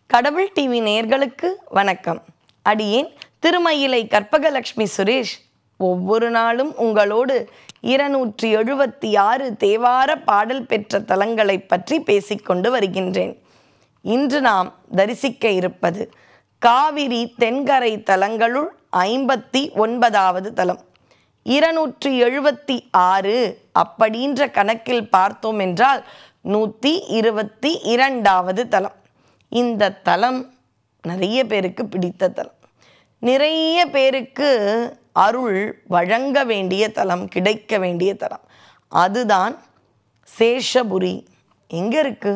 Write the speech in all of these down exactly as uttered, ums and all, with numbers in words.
கடவுள் டிவி நேயர்களுக்கு வணக்கம். அடியேன் திருமயிலை கற்பகலட்சுமி சுரேஷ். ஒவ்வொரு நாளும் உங்களோடு இருநூற்றி எழுபத்தி ஆறு தேவார பாடல் பெற்ற தலங்களை பற்றி பேசிக்கொண்டு வருகின்றேன். இன்று நாம் தரிசிக்க இருப்பது காவிரி தென்கரை தலங்களுள் ஐம்பத்தி ஒன்பதாவது தலம். இருநூற்றி எழுபத்தி ஆறு அப்படின்ற கணக்கில் பார்த்தோம் என்றால் நூற்றி இருபத்தி இரண்டாவது தலம். இந்த தலம் நிறைய பேருக்கு பிடித்த தலம், நிறைய பேருக்கு அருள் வழங்க வேண்டிய தலம், கிடைக்க வேண்டிய தலம். அதுதான் சேஷபுரி. எங்கே இருக்கு?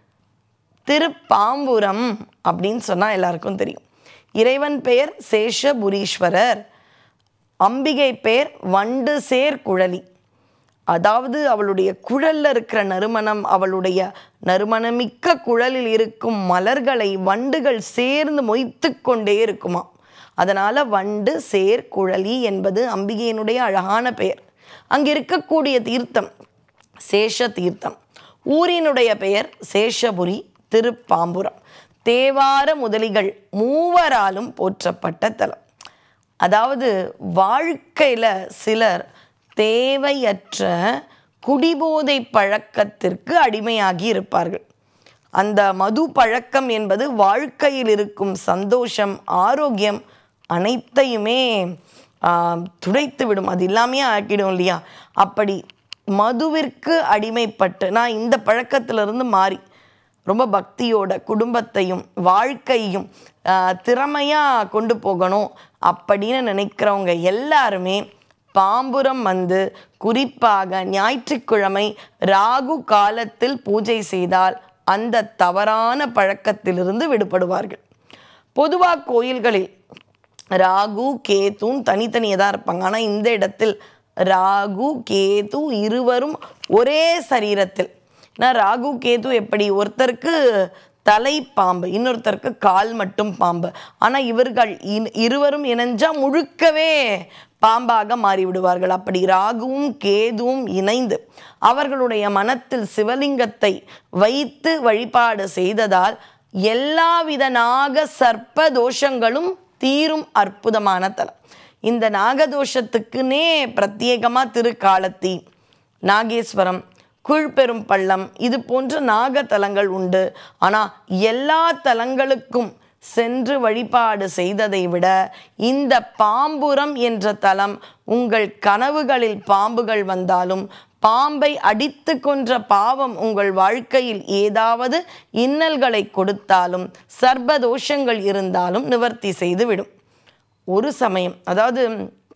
திருப்பாம்புரம் அப்படின்னு சொன்னால் எல்லாருக்கும் தெரியும். இறைவன் பெயர் சேஷபுரீஸ்வரர், அம்பிகை பெயர் வண்டு சேர் குழலி. அதாவது அவளுடைய குழலில் இருக்கிற நறுமணம், அவளுடைய நறுமணமிக்க குழலில் இருக்கும் மலர்களை வண்டுகள் சேர்ந்து மொய்த்து கொண்டே இருக்குமா. அதனால் வண்டு சேர் குழலி என்பது அம்பிகையினுடைய அழகான பெயர். அங்கே இருக்கக்கூடிய தீர்த்தம் சேஷ தீர்த்தம். ஊரினுடைய பெயர் சேஷபுரி, திருப்பாம்புரம். தேவார முதலிகள் மூவராலும் போற்றப்பட்ட தலம். அதாவது வாழ்க்கையில் சிலர் தேவையற்ற குடிபோதை பழக்கத்திற்கு அடிமையாகி இருப்பார்கள். அந்த மது பழக்கம் என்பது வாழ்க்கையில் இருக்கும் சந்தோஷம், ஆரோக்கியம் அனைத்தையுமே துடைத்து விடும். அது இல்லாமே ஆக்கிடும் இல்லையா? அப்படி மதுவிற்கு அடிமைப்பட்டு நான் இந்த பழக்கத்திலிருந்து மாறி ரொம்ப பக்தியோட குடும்பத்தையும் வாழ்க்கையும் திறமையாக கொண்டு போகணும் அப்படின்னு நினைக்கிறவங்க எல்லாருமே பாம்புரம் வந்து குறிப்பாக ஞாயிற்றுக்கிழமை ராகு காலத்தில் பூஜை செய்தால் அந்த தவறான பழக்கத்திலிருந்து விடுபடுவார்கள். பொதுவாக கோயில்களில் ராகு கேதுவும் தனித்தனியாக தான் இருப்பாங்க. ஆனால் இந்த இடத்தில் ராகு கேது இருவரும் ஒரே சரீரத்தில். ஏன்னா ராகு கேது எப்படி, ஒருத்தருக்கு தலை பாம்பு, இன்னொருத்தருக்கு கால் மட்டும் பாம்பு. ஆனால் இவர்கள் இருவரும் இணைஞ்சால் முழுக்கவே பாம்பாக மாறிவிடுவார்கள். அப்படி ராகுவும் கேதுவும் இணைந்து அவர்களுடைய மனத்தில் சிவலிங்கத்தை வைத்து வழிபாடு செய்ததால் எல்லாவித நாக சர்ப்ப தோஷங்களும் தீரும் அற்புதமான தலம். இந்த நாகதோஷத்துக்குன்னே பிரத்யேகமாக திருக்காலத்தி, நாகேஸ்வரம், கீழ்பெரும் பள்ளம் இது போன்ற நாகத்தலங்கள் உண்டு. ஆனால் எல்லா தலங்களுக்கும் சென்று வழிபாடு செய்ததை விட இந்த பாம்புரம் என்ற தலம், உங்கள் கனவுகளில் பாம்புகள் வந்தாலும், பாம்பை அடித்து கொன்ற பாவம் உங்கள் வாழ்க்கையில் ஏதாவது இன்னல்களை கொடுத்தாலும், சர்பதோஷங்கள் இருந்தாலும் நிவர்த்தி செய்துவிடும். ஒரு சமயம், அதாவது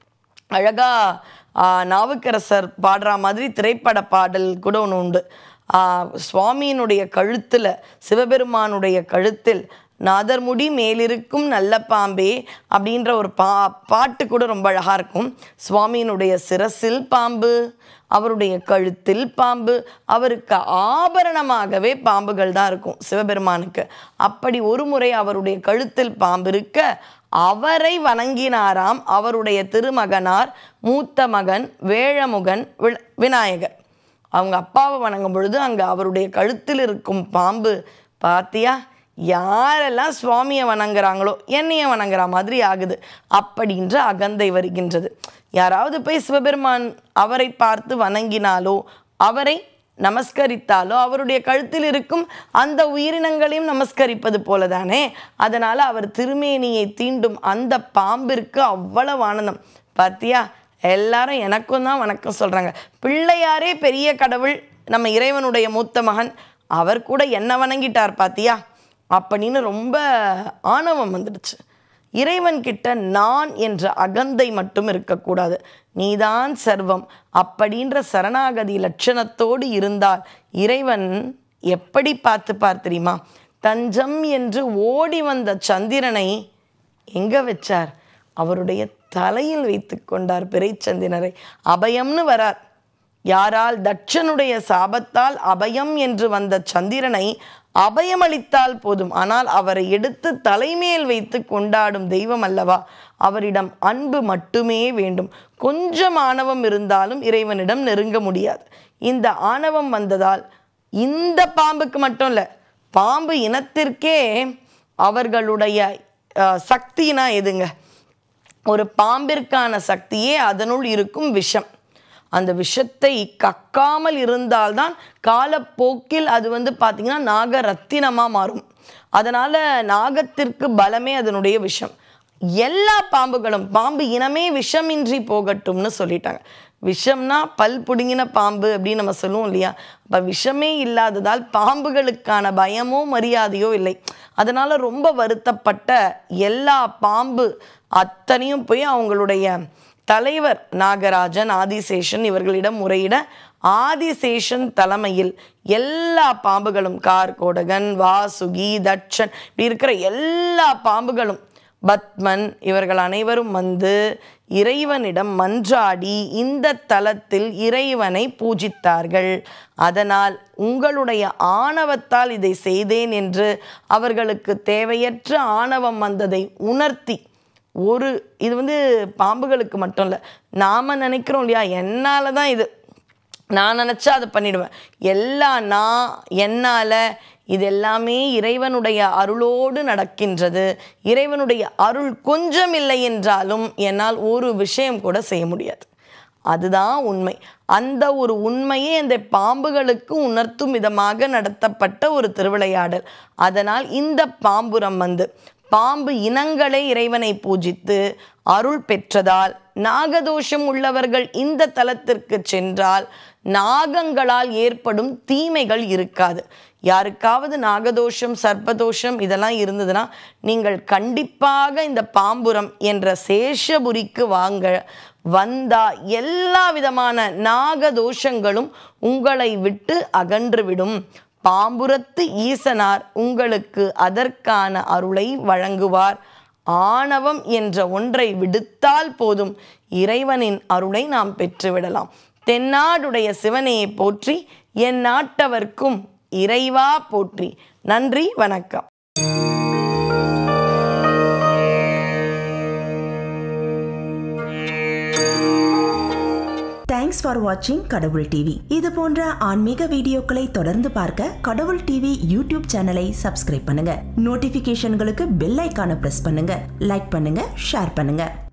அழகா நாவுக்கரசர் பாடுற மாதிரி திரைப்பட பாடல் கூட ஒன்று உண்டு. சுவாமியினுடைய கழுத்தில், சிவபெருமானுடைய கழுத்தில் நாதர்முடி மேலிருக்கும் நல்ல பாம்பே அப்படின்ற ஒரு பா பாட்டு கூட ரொம்ப அழகாக இருக்கும். சுவாமியினுடைய சிரசில் பாம்பு, அவருடைய கழுத்தில் பாம்பு, அவருக்கு ஆபரணமாகவே பாம்புகள் தான் இருக்கும் சிவபெருமானுக்கு. அப்படி ஒரு முறை அவருடைய கழுத்தில் பாம்பு இருக்க அவரை வணங்கினாராம் அவருடைய திருமகனார் மூத்த மகன் வேழமுகன் விநாயகர். அவங்க அப்பாவை வணங்கும் பொழுது அங்கே அவருடைய கழுத்தில் இருக்கும் பாம்பு, பாத்தியா யாரெல்லாம் சுவாமியை வணங்குறாங்களோ என்னைய வணங்குற மாதிரி ஆகுது அப்படின்ற அகந்தை வருகின்றது. யாராவது போய் சிவபெருமான் அவரை பார்த்து வணங்கினாலோ, அவரை நமஸ்கரித்தாலோ, அவருடைய கழுத்தில் இருக்கும் அந்த உயிரினங்களையும் நமஸ்கரிப்பது போலதானே. அதனால் அவர் திருமேனியை தீண்டும் அந்த பாம்பிற்கு அவ்வளவு ஆனந்தம். பாத்தியா, எல்லாரும் எனக்கும் தான் வணக்கம் சொல்கிறாங்க. பிள்ளையாரே பெரிய கடவுள், நம்ம இறைவனுடைய மூத்த மகன், அவர் கூட என்ன வணங்கிட்டார் பாத்தியா அப்படின்னு ரொம்ப ஆணவம் வந்துடுச்சு. இறைவன்கிட்ட நான் என்ற அகந்தை மட்டும் இருக்கக்கூடாது. நீதான் சர்வம் அப்படின்ற சரணாகதி லட்சணத்தோடு இருந்தால் இறைவன் எப்படி பார்த்துப்பார் தெரியுமா? தஞ்சம் என்று ஓடி வந்த சந்திரனை எங்கே வச்சார்? அவருடைய தலையில் வைத்து கொண்டார் பிறைச்சந்திரனை. அபயம்னு வரார். யாரால்? தட்சனுடைய சாபத்தால் அபயம் என்று வந்த சந்திரனை அபயமளித்தால் போதும். ஆனால் அவரை எடுத்து தலைமேல் வைத்து கொண்டாடும் தெய்வம் அல்லவா. அவரிடம் அன்பு மட்டுமே வேண்டும். கொஞ்சம் ஆணவம் இருந்தாலும் இறைவனிடம் நெருங்க முடியாது. இந்த ஆணவம் வந்ததால் இந்த பாம்புக்கு மட்டும் இல்லை, பாம்பு இனத்திற்கே அவர்களுடைய சக்தினா எதுங்க? ஒரு பாம்பிற்கான சக்தியே அதனுள் இருக்கும் விஷம். அந்த விஷத்தை கக்காமல் இருந்தால்தான் காலப்போக்கில் அது வந்து பார்த்திங்கன்னா நாக ரத்தினமாக மாறும். அதனால் நாகத்திற்கு பலமே அதனுடைய விஷம். எல்லா பாம்புகளும், பாம்பு இனமே விஷமின்றி போகட்டும்னு சொல்லிட்டாங்க. விஷம்னா பல் புடுங்கின பாம்பு அப்படின்னு நம்ம சொல்லுவோம் இல்லையா? அப்போ விஷமே இல்லாததால் பாம்புகளுக்கான பயமோ மரியாதையோ இல்லை. அதனால் ரொம்ப வருத்தப்பட்ட எல்லா பாம்பு அத்தனையும் போய் அவங்களுடைய தலைவர் நாகராஜன், ஆதிசேஷன் இவர்களிடம் முறையிட ஆதிசேஷன் தலைமையில் எல்லா பாம்புகளும், கார்கோடகன், வாசுகி, தட்சன், இப்படி இருக்கிற எல்லா பாம்புகளும், பத்மன் இவர்கள் அனைவரும் வந்து இறைவனிடம் மன்றாடி இந்த தலத்தில் இறைவனை பூஜித்தார்கள். அதனால் உங்களுடைய ஆணவத்தால் இதை செய்தேன் என்று அவர்களுக்கு தேவையற்ற ஆணவம் வந்ததை உணர்த்தி, ஒரு இது வந்து பாம்புகளுக்கு மட்டும் இல்லை, நாம் நினைக்கிறோம் இல்லையா, என்னால் தான் இது, நான் நினச்சா அதை பண்ணிடுவேன், எல்லா நான் என்னால், இது எல்லாமே இறைவனுடைய அருளோடு நடக்கின்றது. இறைவனுடைய அருள் கொஞ்சம் இல்லை என்றாலும் என்னால் ஒரு விஷயம் கூட செய்ய முடியாது. அதுதான் உண்மை. அந்த ஒரு உண்மையை அந்த பாம்புகளுக்கு உணர்த்தும் விதமாக நடத்தப்பட்ட ஒரு திருவிளையாடல். அதனால் இந்த பாம்புரம் வந்து பாம்பு இனங்களே இறைவனை பூஜித்து அருள் பெற்றதால் நாகதோஷம் உள்ளவர்கள் இந்த தலத்திற்கு சென்றால் நாகங்களால் ஏற்படும் தீமைகள் இருக்காது. யாருக்காவது நாகதோஷம், சர்ப்பதோஷம் இதெல்லாம் இருந்ததுன்னா நீங்கள் கண்டிப்பாக இந்த பாம்புரம் என்ற சேஷபுரிக்கு வாங்க. வந்தா எல்லா விதமான நாகதோஷங்களும் உங்களை விட்டு அகன்றுவிடும். பாம்புரத்து ஈசனார் உங்களுக்கு அதற்கான அருளை வழங்குவார். ஆணவம் என்ற ஒன்றை விடுத்தால் போதும், இறைவனின் அருளை நாம் பெற்றுவிடலாம். தென்னாடுடைய சிவனையை போற்றி, என் நாட்டவர்க்கும் இறைவா போற்றி. நன்றி, வணக்கம். தேங்க்ஸ் ஃபார் வாட்சிங் கடவுள் டிவி. இது போன்ற ஆன்மீக வீடியோக்களை தொடர்ந்து பார்க்க கடவுள் டிவி யூடியூப் சேனலை சப்ஸ்கிரைப் பண்ணுங்க. நோட்டிபிகேஷன்களுக்கு பெல் ஐகானை பிரஸ் பண்ணுங்க. லைக் பண்ணுங்க, ஷேர் பண்ணுங்க.